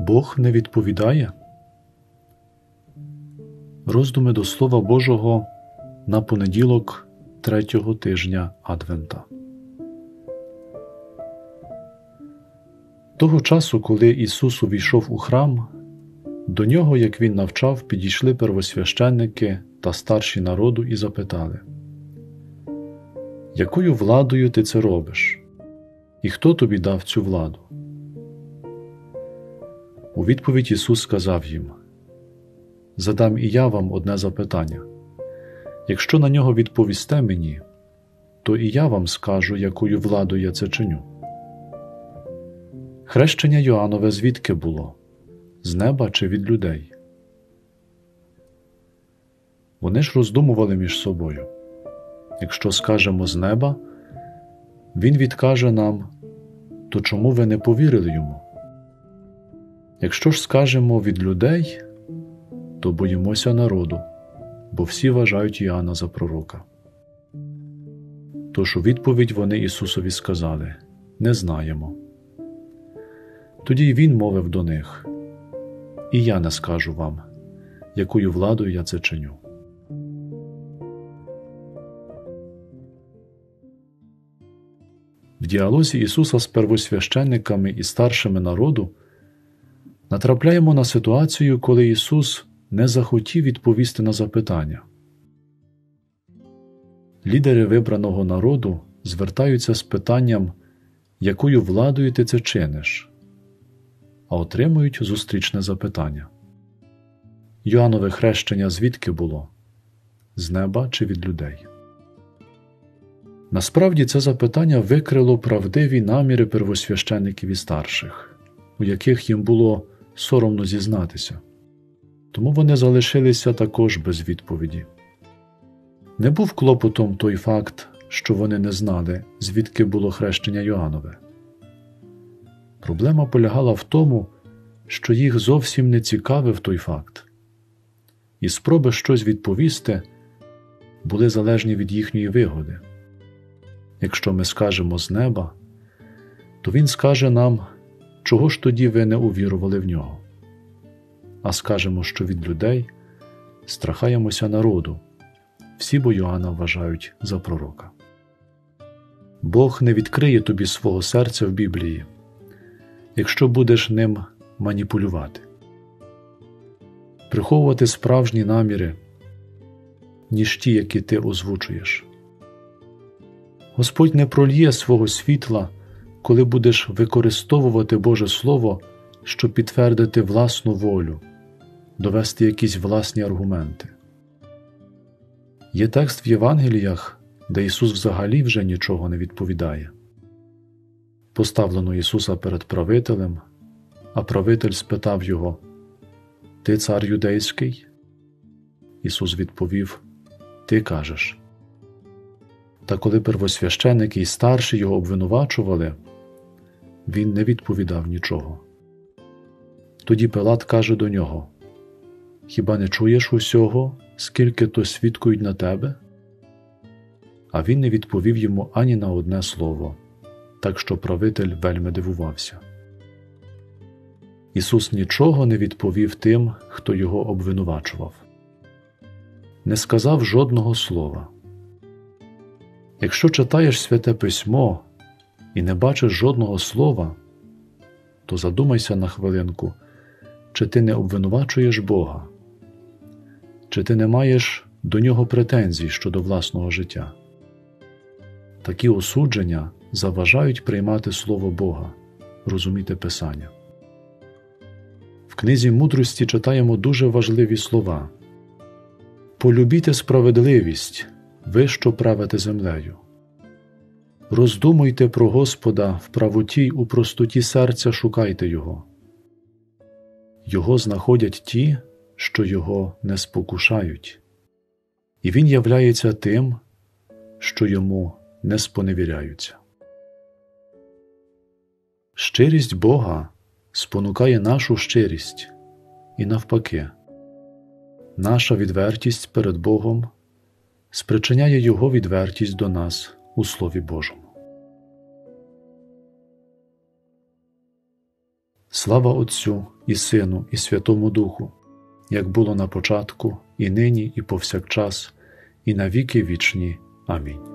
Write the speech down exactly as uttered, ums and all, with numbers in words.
Бог не відповідає? Роздуми до Слова Божого на понеділок третього тижня Адвента. Того часу, коли Ісус увійшов у храм, до Нього, як Він навчав, підійшли первосвященники та старші народу і запитали: «Якою владою ти це робиш? І хто тобі дав цю владу?» У відповідь Ісус сказав їм: «Задам і я вам одне запитання. Якщо на нього відповісте мені, то і я вам скажу, якою владою я це чиню. Хрещення Йоаннове звідки було? З неба чи від людей?» Вони ж роздумували між собою. Якщо скажемо «з неба», він відкаже нам: «То чому ви не повірили йому?» Якщо ж скажемо «від людей», то боїмося народу, бо всі вважають Іоанна за пророка. Тож у відповідь вони Ісусові сказали: «Не знаємо». Тоді й Він мовив до них: «І я не скажу вам, якою владою я це чиню». В діалозі Ісуса з первосвященниками і старшими народу натрапляємо на ситуацію, коли Ісус не захотів відповісти на запитання. Лідери вибраного народу звертаються з питанням: «Якою владою ти це чиниш?», а отримують зустрічне запитання: «Йоаннове хрещення звідки було? З неба чи від людей?» Насправді це запитання викрило правдиві наміри первосвящеників і старших, у яких їм було соромно зізнатися. Тому вони залишилися також без відповіді. Не був клопотом той факт, що вони не знали, звідки було хрещення Йоаннове. Проблема полягала в тому, що їх зовсім не цікавив той факт. І спроби щось відповісти були залежні від їхньої вигоди. Якщо ми скажемо «з неба», то він скаже нам: «Чого ж тоді ви не увірували в нього?» А скажемо, що від людей, страхаємося народу, всі бо Йоанна вважають за пророка. Бог не відкриє тобі свого серця в Біблії, якщо будеш ним маніпулювати. Приховувати справжні наміри, ніж ті, які ти озвучуєш. Господь не прольє свого світла, коли будеш використовувати Боже Слово, щоб підтвердити власну волю, довести якісь власні аргументи. Є текст в Євангеліях, де Ісус взагалі вже нічого не відповідає. Поставлено Ісуса перед правителем, а правитель спитав Його: «Ти цар юдейський?» Ісус відповів: «Ти кажеш». Та коли первосвященики і старші Його обвинувачували, Він не відповідав нічого. Тоді Пилат каже до Нього: «Хіба не чуєш усього, скільки то свідкують на тебе?» А він не відповів йому ані на одне слово, так що правитель вельми дивувався. Ісус нічого не відповів тим, хто Його обвинувачував. Не сказав жодного слова. Якщо читаєш Святе Письмо і не бачиш жодного слова, то задумайся на хвилинку, чи ти не обвинувачуєш Бога, чи ти не маєш до Нього претензій щодо власного життя. Такі осудження заважають приймати Слово Бога, розуміти Писання. В книзі мудрості читаємо дуже важливі слова: «Полюбіте справедливість, ви, що правите землею. Роздумуйте про Господа в правоті й у простоті серця шукайте Його. Його знаходять ті, що Його не спокушають, і Він являється тим, що Йому не споневіряються». Щирість Бога спонукає нашу щирість, і навпаки. Наша відвертість перед Богом спричиняє Його відвертість до нас у Слові Божому. Слава Отцю і Сину, і Святому Духу, як було на початку, і нині, і повсякчас, і на віки вічні. Амінь.